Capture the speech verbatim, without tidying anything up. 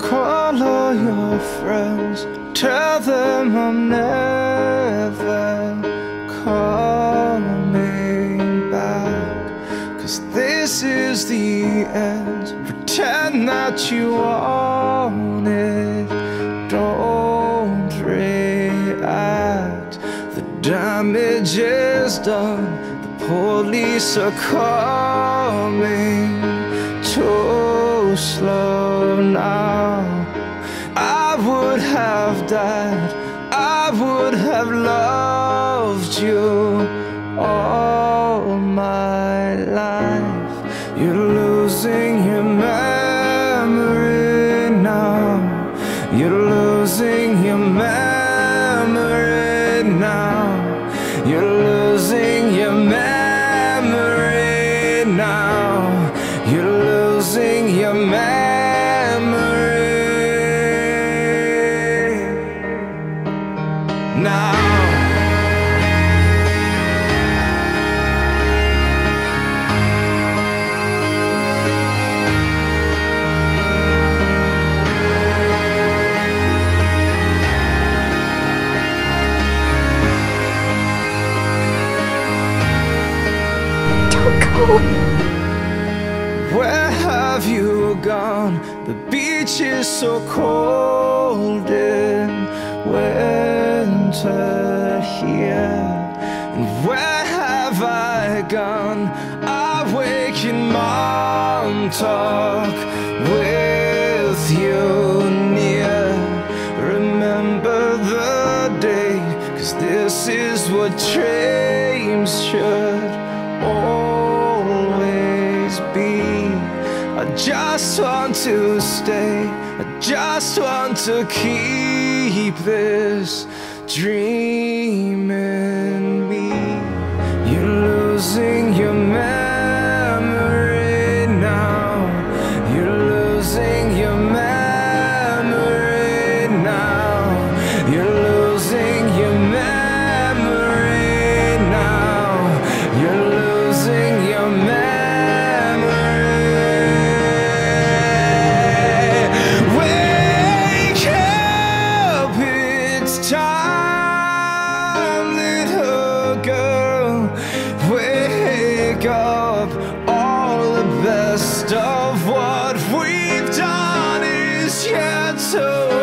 Call all your friends, tell them I'm never coming back, 'cause this is the end. Pretend that you want it, don't react. The damage is done, the police are coming too slow now. I would have died, I would have loved you all my life. You're losing your memory now. You're losing your memory now. You're losing your memory now. You're losing your memory now. Where have you gone? The beach is so cold in winter here. And where have I gone? I wake in Montauk with you near. Remember the day, 'cause this is what dreams should always be. I just want to stay, I just want to keep this dream in me. You're losing your memory now. You're losing your memory now. You're losing your memory now. You're losing your memory. Up, all the best of what we've done is yet to